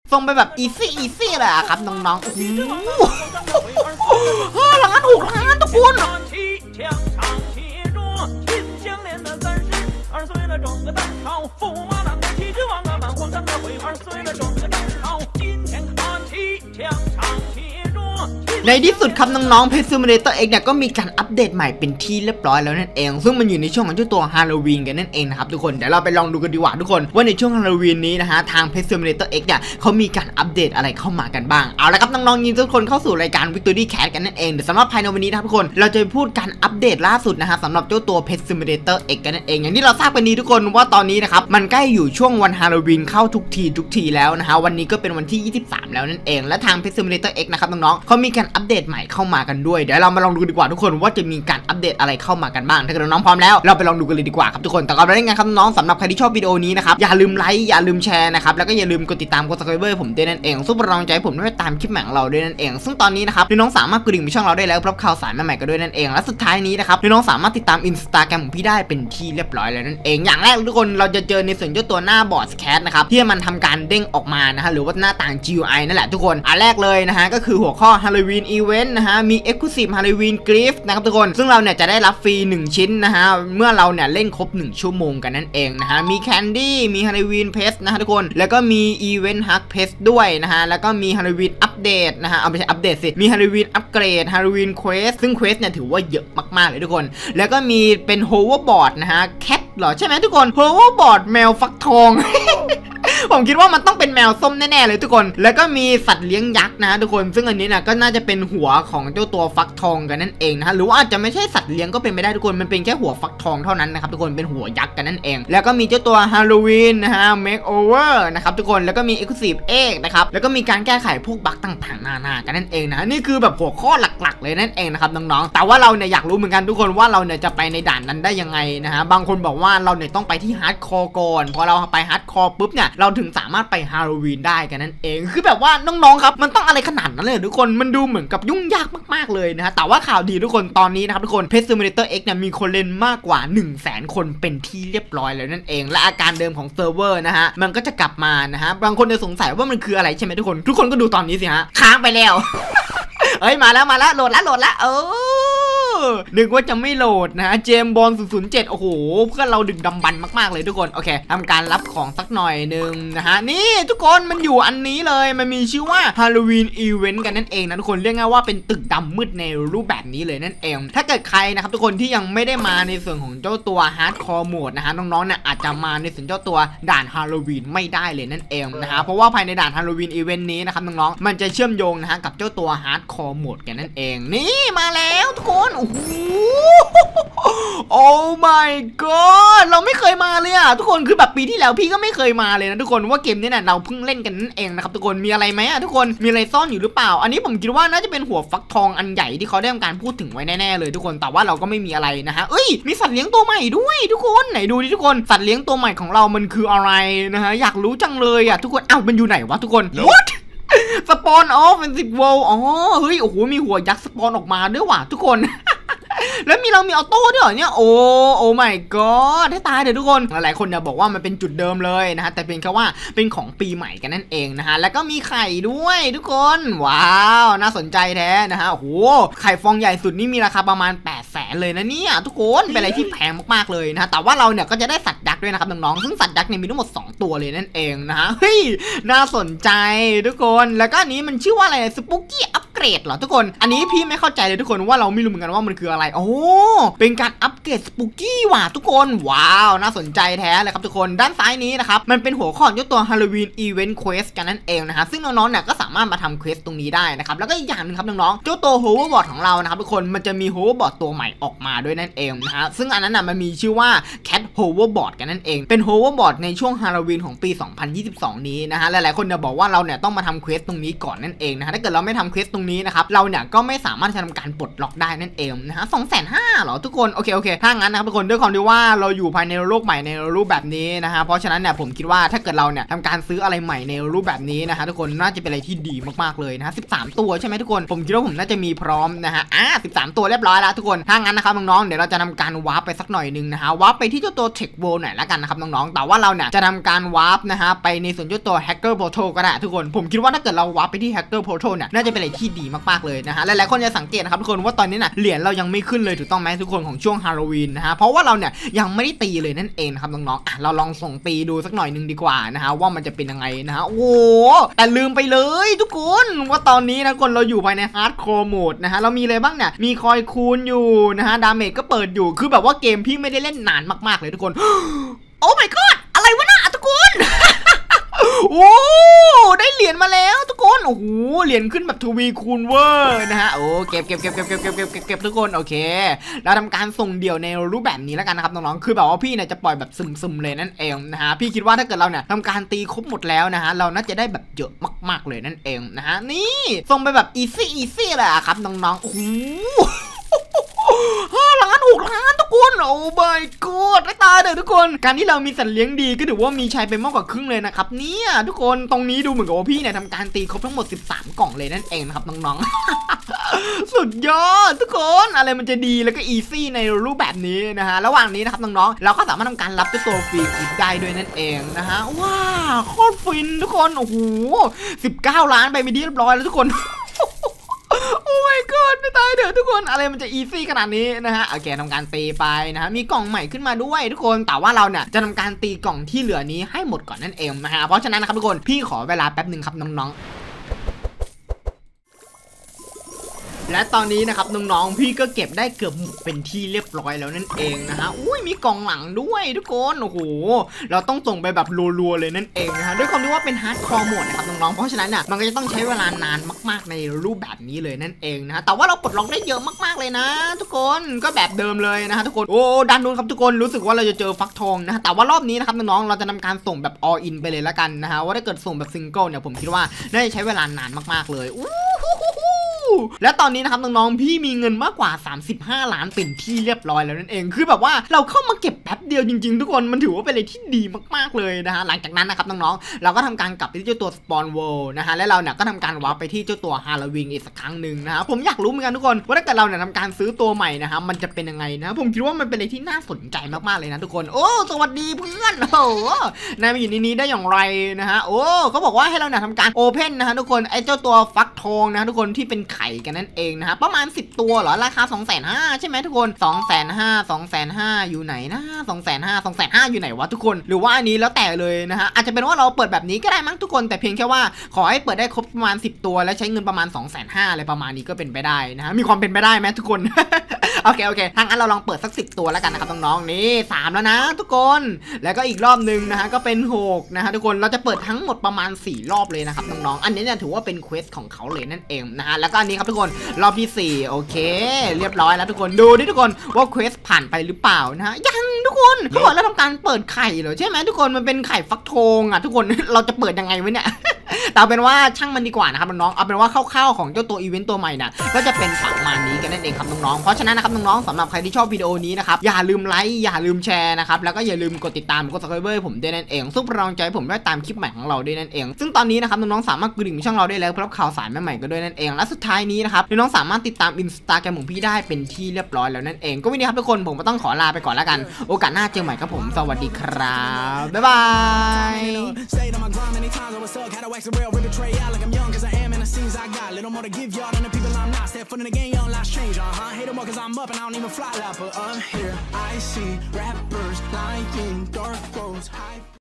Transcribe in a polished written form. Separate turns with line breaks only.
ส่งไปแบบอีซี่เลยครับน้องๆหลังนั้นถูกหลังนั้นทุกคนในที่สุดครับน้องๆ Pet Simulator X เนี่ยก็มีการอัปเดตใหม่เป็นที่เรียบร้อยแล้วนั่นเองซึ่งมันอยู่ในช่วงของเจ้าตัวฮาโลวีนกันนั่นเองนะครับทุกคนเดี๋ยวเราไปลองดูกันดีกว่าทุกคนว่าในช่วงฮาโลวีนนี้นะฮะทาง Pet Simulator X เนี่ยเขามีการอัปเดตอะไรเข้ามากันบ้างเอาละครับน้องๆยินดีทุกคนเข้าสู่รายการ Victory Cat กันนั่นเองเดี๋ยวสำหรับภายในวันนี้นะทุกคนเราจะพูดการอัปเดตล่าสุดนะฮะสำหรับเจ้าตัว Pet Simulator X กันนั่นเองอย่างที่เราทราบกันดีทุกคนว่าตอนนี้นะครับมันใกล้อยู่ช่วงวันฮาโลวีนเข้าทุกทีแล้วนะฮะวันนี้ก็เป็นวันที่23แล้วนั่นเองและทาง Pet Simulator X นะครับน้องๆเขามีการอัปเดตใหม่เข้ามากันด้วยเดี๋ยวเรามาลองดูดีกว่าทุกคนว่าจะมีการอัปเดตอะไรเข้ามากันบ้างถ้าเกิดน้องพร้อมแล้วเราไปลองดูกันเลยดีกว่าครับทุกคนแต่ก่อนไปเล่นงานครับน้องสำหรับใครที่ชอบวิดีโอนี้นะครับอย่าลืมไลค์อย่าลืมแชร์นะครับแล้วก็อย่าลืมกดติดตามกด Subscribe ผมด้วยนั่นเองซึ่งเป็นกำลังใจผมด้วยตามคลิปใหม่ของเราด้วยนั่นเองซึ่งตอนนี้นะครับน้องสามารถกดดิ่งไปช่องเราได้แล้วรับข่าวสารใหม่ๆกันด้วยนั่นเองและสุดท้ายนี้นะครับน้องสามารถติดตาม Instagram ของพี่ได้เป็นที่เรียบร้อยแล้วนั่นเองอย่างแรกทุกคนเราจะเจอในส่วนเจ้าตัวหน้าบอร์ดแคสนะครับที่มันทำการเด้งออกมานะฮะหรือว่าหน้าต่าง GUI นั่นแหละทุกคนอันแรกเลยนะฮะก็คือหัวข้อ Halloween Event นะฮะมี Exclusive Halloween Gift นะครับทุกคนซึ่งเราเนี่ยจะได้รับฟรี1ชิ้นนะฮะเมื่อเราเนี่ยเล่นครบ1ชั่วโมงกันนั่นเองนะฮะมี Candy มี Halloween Pest นะฮะทุกคนแล้วก็มี Event Hug Pest ด้วยนะฮะแล้วก็มี Halloween Update นะฮะเอาไม่ใช่อัปเดตสิมี Halloween Upgrade Halloween Quest ซึ่ง Quest เนี่ยถือว่าเยอะมากๆเลยทุกคนแล้วก็มีเป็น Hoverboard นะฮะ Cat หรอใช่ไหมทุกคน Hoverboard แมวฟักทอง ผมคิดว่ามันต้องเป็นแมวส้มแน่ๆเลยทุกคนแล้วก็มีสัตว์เลี้ยงยักษ์นะทุกคนซึ่งอันนี้นะก็น่าจะเป็นหัวของเจ้าตัวฟักทองกันนั่นเองนะหรือว่าอาจจะไม่ใช่สัตว์เลี้ยงก็เป็นไม่ได้ทุกคนมันเป็นแค่หัวฟักทองเท่านั้นนะครับทุกคนเป็นหัวยักษ์กันนั่นเองแล้วก็มีเจ้าตัวฮาโลวีนนะฮะ Makeover นะครับทุกคนแล้วก็มี Exclusive Egg นะครับแล้วก็มีการแก้ไขพวกบั๊กต่างๆนานากันนั่นเองนะนี่คือแบบหัวข้อหลักๆเลยนั่นเองนะครับน้องๆแต่ว่าเราเนี่ยอยากรู้เหมือนกันทุกคนว่าเราเนี่ยจะไปในด่านนั้นได้ยังไงนะฮะบางคนบอกว่าเราเนี่ยต้องไปที่ฮาร์ดคอร์ก่อนพอเราไปฮาร์ดคอร์ปุ๊บเนี่ยเราถึงสามารถไปฮาโลวีนได้กันนั่นเองคือแบบว่าน้องๆครับมันต้องอะไรขนาดนั้นเลยทุกคนมันดูเหมือนกับยุ่งยากมากๆเลยนะฮะแต่ว่าข่าวดีทุกคนตอนนี้นะครับทุกคน Pet Simulator X เนี่ยมีคนเล่นมากกว่า 100,000 คนเป็นที่เรียบร้อยแล้วนั่นเองและอาการเดิมของเซิร์ฟเวอร์นะฮะมันก็จะกลับมานะฮะบางคนจะสงสัยว่ามันคืออะไรใช่ไหมทุกคนก็ดูตอนนี้สิฮะค้างไปแล้ว เอ้ยมาแล้วโหลดแล้วนึกว่าจะไม่โหลดนะฮะเจมบอล007โอ้โหเพื่อนเราดึกดำบรรพ์มากๆเลยทุกคนโอเคทำการรับของสักหน่อยนึงนะฮะนี่ทุกคนมันอยู่อันนี้เลยมันมีชื่อว่า Halloween Event กันนั่นเองนะทุกคนเรียกง่ายว่าเป็นตึกดำมืดในรูปแบบนี้เลยนั่นเองถ้าเกิดใครนะครับทุกคนที่ยังไม่ได้มาในส่วนของเจ้าตัว Hardcore Mode นะฮะน้องๆเนี่ยอาจจะมาในส่วนเจ้าตัวด่าน Halloween ไม่ได้เลยนั่นเองนะฮะเพราะว่าภายในด่าน Halloween Event นี้นะครับน้องๆมันจะเชื่อมโยงนะฮะกับเจ้าตัว Hardcore Mode กันนั่นเองนี่มาแล้วทุกคนโอ้ my god เราไม่เคยมาเลยอะทุกคนคือแบบปีที่แล้วพี่ก็ไม่เคยมาเลยนะทุกคนว่าเกมนี้เนี่ยเราเพิ่งเล่นกันนั่นเองนะครับทุกคนมีอะไรไหมอะทุกคนมีอะไรซ่อนอยู่หรือเปล่าอันนี้ผมคิดว่าน่าจะเป็นหัวฟักทองอันใหญ่ที่เขาได้ทำการพูดถึงไว้แน่ๆเลยทุกคนแต่ว่าเราก็ไม่มีอะไรนะฮะเอ้ยมีสัตว์เลี้ยงตัวใหม่ด้วยทุกคนไหนดูดิทุกคนสัตว์เลี้ยงตัวใหม่ของเรามันคืออะไรนะฮะอยากรู้จังเลยอะทุกคนอ้าวมันอยู่ไหนวะทุกคน whatสปอนออฟเป็นสิบโวลอ๋อเฮ้ยโอ้โหมีหัวยักษ์สปอนออกมาด้วยว่ะทุกคน แล้วเรามีออโต้ด้วยเหรอเนี่ยโอ้ my god ให้ตายเดี๋ยวทุกคนหลายคนเนี่ยบอกว่ามันเป็นจุดเดิมเลยนะฮะแต่เป็นแค่ว่าเป็นของปีใหม่กันนั่นเองนะฮะแล้วก็มีไข่ด้วยทุกคนว้าวน่าสนใจแท้นะฮะโอ้โหไข่ฟองใหญ่สุดนี่มีราคาประมาณ800,000เลยนะเนี่ยทุกคนเป็นอะไรที่แพงมากๆเลยนะฮะแต่ว่าเราเนี่ยก็จะได้สัตว์ยักษ์ด้วยนะครับน้องๆซึ่งสัตว์ยักษ์เนี่ยมีทั้งหมด2ตัวเลยนั่นเองนะฮะเฮ้ยน่าสนใจทุกคนแล้วก็อันนี้มันชื่อว่าอะไรสปูกี้อัปเกรดเหรอทุกคนอันนี้พี่ไม่เข้าใจเลยทุกคนว่าเราไม่รู้เหมือนกันว่ามันคืออะไรโอ้เป็นการอัปเกรดสปูกี้ว่ะทุกคนว้าวน่าสนใจแท้เลยครับทุกคนด้านซ้ายนี้นะครับมันเป็นหัวข้อยกตัว Halloween Event Quest กันนั่นเองนะฮะซึ่งน้องๆเนี่ยก็สามารถมาทำเควสตรงนี้ได้นะครับแล้วก็อีกอย่างนึงครับน้องๆเจ้าตัว Hoverboard ของเรานะครับทุกคนมันจะมี Hoverboard ตัวใหม่ออกมาด้วยนั่นเองนะฮะซึ่งอันนั้นน่ะมันมีชื่อว่า Cat Hoverboard กันนั่นเองเป็น Hoverboard ในช่วง Halloween ของปี 2022 นี้นะฮะหลายๆคนเนี่ยบอกว่าเราเนี่ยต้องมาทำเควสตรงนี้ก่อนนั่นเองนะฮะถ้าเกิดเราไม่ทำเควสตรงนี้นะครับเราเนี่ยก็ไม่สามารถจะทำการปลดล็อกได้นั่นเองนะฮะ250,000เหรอทุกคนโอเคถ้างั้นนะครับทุกคนด้วยความที่ว่าเราอยู่ภายในโลกใหม่ในรูปแบบนี้นะฮะเพราะฉะนั้นเนี่ยผมคิดว่าถ้าเกิดเราเนี่ยทำการซื้ออะไรใหม่ในรูปแบบนี้นะฮะทุกคนน่าจะเป็นอะไรที่ดีมากๆเลยนะ13ตัวใช่ไหมทุกคนผมคิดว่าผมน่าจะมีพร้อมนะฮะ13ตัวเรียบร้อยแล้วทุกคนถ้างั้นนะครับน้องๆเดี๋ยวเราจะทำการวาร์ปไปสักหน่อยนึงนะฮะวาร์ปไปที่เจ้าตัว Tech World หน่อยละกันนะครับน้องๆแต่ว่าเราเนี่ยจะทำการวาร์ปนะฮะไปในส่วนเจ้าตัว Hacker Portal ก็ได้ทุกคนผมคิดว่าถ้าเกิดเราวาร์ปไปที่ Hacker Portal เนี่ยน่าจะเป็นอะไรที่ดีมากๆเลยนะฮะหลายๆคนจะสังเกตนะครับทุกคนว่าตอนนี้น่ะเหรียญเรายังไม่ขึ้นเลยถูกต้องไหมทุกคนของช่วงฮาโลวีนนะฮะเพราะว่าเราเนี่ยยังไม่ได้ตีเลยนั่นเองนะครับน้องๆเราลองส่งตีดูสักหน่อยนึงดีกว่านะฮะว่ามันจะเป็นยังไงนะฮะโอ้แต่ลืมไปเลยทุกคนว่าตอนนี้นะคนเราอยู่ภายในฮาร์ดคอร์โหมดนะฮะเรามีอะไรบ้างเนี่ยมีคอยคูณอยู่นะฮะดาเมจก็เปิดอยู่คือแบบว่าเกมพี่ไม่ได้เล่นนานมากๆเลยทุกคนโอ้ my god อะไรวะน่ะทุกคน โอ้ได้เหรียญมาแล้วทุกคนโอ้โหเหรียญขึ้นแบบทวีคูณเวอร์นะฮะโอ้เก็บทุกคนโอเคเราทำการส่งเดี่ยวในรูปแบบนี้แล้วกันนะครับน้องๆคือแบบว่าพี่เนี่ยจะปล่อยแบบซึมๆเลยนั่นเองนะฮะพี่คิดว่าถ้าเกิดเราเนี่ยทำการตีครบหมดแล้วนะฮะเราน่าจะได้แบบเยอะมากๆเลยนั่นเองนะฮะนี่ส่งไปแบบอีซี่เลยอะครับน้องๆโอ้โห5 ล้าน 6 ล้านทุกคนโอ้ my god ได้ตายเลยทุกคนการที่เรามีสัตว์เลี้ยงดีก็ถือว่ามีชัยไปมากกว่าครึ่งเลยนะครับเนี่ยทุกคนตรงนี้ดูเหมือนกับว่าพี่เนี่ยทำการตีครบทั้งหมด13 กล่องเลยนั่นเองนะครับน้องๆ สุดยอดทุกคนอะไรมันจะดีแล้วก็อีซี่ในรูปแบบนี้นะฮะระหว่างนี้นะครับน้องๆเราก็สามารถทำการรับตัวฟรีกิฟต์ได้ด้วยนั่นเองนะฮะว้าโคตรฟินทุกคนโอ้โห19 ล้านไปไม่ดีเรียบร้อยแล้วทุกคนโอ้ my god ไม่ตายเถอะทุกคนอะไรมันจะอีซี่ขนาดนี้นะฮะโอเคทำการตีไปนะฮะมีกล่องใหม่ขึ้นมาด้วยทุกคนแต่ว่าเราเนี่ยจะทำการตีกล่องที่เหลือนี้ให้หมดก่อนนั่นเองนะฮะเพราะฉะนั้นนะครับทุกคนพี่ขอเวลาแป๊บหนึ่งครับน้องๆและตอนนี้นะครับน้องๆพี่ก็เก็บได้เกือบหมดเป็นที่เรียบร้อยแล้วนั่นเองนะฮะอุ้ยมีกล่องหลังด้วยทุกคนโอ้โหเราต้องส่งไปแบบรัวๆเลยนั่นเองนะฮะด้วยความที่ว่าเป็นฮาร์ดคอร์โหมดนะครับน้องๆเพราะฉะนั้นเนี่ยมันก็จะต้องใช้เวลานานมากๆในรูปแบบนี้เลยนั่นเองนะฮะแต่ว่าเราปลดล็อกได้เยอะมากๆเลยนะทุกคนก็แบบเดิมเลยนะฮะทุกคนโอ้ด้านนู้นครับทุกคนรู้สึกว่าเราจะเจอฟักทองนะฮะแต่ว่ารอบนี้นะครับน้องๆเราจะทำการส่งแบบ all in ไปเลยละกันนะฮะว่าถ้าเกิดส่งแบบซิงเกิลเนี่ยผมคิดว่าน่าจะใช้เวลานานมากๆเลยและตอนนี้นะครับน้องๆพี่มีเงินมากกว่า35 ล้านเป็นที่เรียบร้อยแล้วนั่นเองคือแบบว่าเราเข้ามาเก็บแป๊บเดียวจริงๆทุกคนมันถือว่าเป็นอะไรที่ดีมากๆเลยนะฮะหลังจากนั้นนะครับน้องๆเราก็ทำการกลับไปที่เจ้าตัวสปอนเวิลด์นะฮะและเราเนี่ยก็ทำการวาร์ปไปที่เจ้าตัวฮาโลวีนอีกสักครั้งหนึ่งนะฮะผมอยากรู้เหมือนกันทุกคนว่าถ้าเกิดเราเนี่ยทำการซื้อตัวใหม่นะฮะมันจะเป็นยังไงนะผมคิดว่ามันเป็นอะไรที่น่าสนใจมากๆเลยนะทุกคนโอ้สวัสดีเพื่อนโอ้นายมาอยู่ในนี้ได้อย่างไรนะฮะโอ้เขาบอกว่าให้เราเนี่ยทำการโอเพนนะฮะทุกคนไอ้เจ้าตัวฟักทองนะทุกคนที่เป็นไข่กันนั่นเองนะฮะประมาณ10 ตัวเหรอราคา250,000ใช่ไหมทุกคน250,000อยู่ไหนนะ250,000อยู่ไหนวะทุกคนหรือว่าอันนี้แล้วแต่เลยนะฮะอาจจะเป็นว่าเราเปิดแบบนี้ก็ได้มั้งทุกคนแต่เพียงแค่ว่าขอให้เปิดได้ครบประมาณ10 ตัวและใช้เงินประมาณ250,000อะไรประมาณนี้ก็เป็นไปได้นะฮะมีความเป็นไปได้ไหมทุกคน โอเคทางนั้นเราลองเปิดสัก10 ตัวแล้วกันนะครับน้องๆนี่3แล้วนะทุกคนแล้วก็อีกรอบนึงนะฮะก็เป็น6นะฮะทุกคนเราจะเปิดทั้งหมดประมาณ4 รอบเลยนะครับน้องๆอันนี้เนี่ยถือว่าเป็นเควสของเขาเลยนั่นเองนะฮะแล้วก็อันนี้ครับทุกคนรอบที่4โอเคเรียบร้อยแล้วทุกคนดูดิทุกคนว่าเควสผ่านไปหรือเปล่านะฮะยังทุกคนเขาบอกเราทำการเปิดไข่เหรอใช่ไหมทุกคนมันเป็นไข่ฟักทองอ่ะทุกคนเราจะเปิดยังไงวะเนี่ยแต่เป็นว่าช่างมันดีกว่านะครับน้องๆเอาเป็นว่าคร่าวๆของเจ้าตัวอีเวนต์ตัวใหม่นะก็จะเป็นประมาณนี้กันนั่นเองครับน้องๆเพราะฉะนั้นนะครับน้องๆสำหรับใครที่ชอบวิดีโอนี้นะครับอย่าลืมไลค์อย่าลืมแชร์นะครับแล้วก็อย่าลืมกดติดตามกด subscribe ผมด้วยนั่นเองซึ่งเป็นกำลังใจผมได้ตามคลิปใหม่ของเราด้วยนั่นเองซึ่งตอนนี้นะครับน้องๆสามารถกดดิ่งช่องเราได้แล้วเพื่อรับข่าวสารใหม่ๆก็ด้วยนั่นเองและสุดท้ายนี้นะครับน้องๆสามารถติดตาม Instagram ของพี่ได้เป็นที่เรียบร้อยแล้วนั่นเองก็วันนี้ครับทุกคนผมก็ต้องขอลาไปก่อนแล้วกันโอกาสหน้าเจอใหม่ครับผมสวัสดีครับบ๊ายบายCause I am in the scenes I got little more to give y'all than the people I'm not. Step foot in the game, young life's change. Hate them more cause I'm up and I don't even fly like. But I'm here. I see rappers lying, dark roads.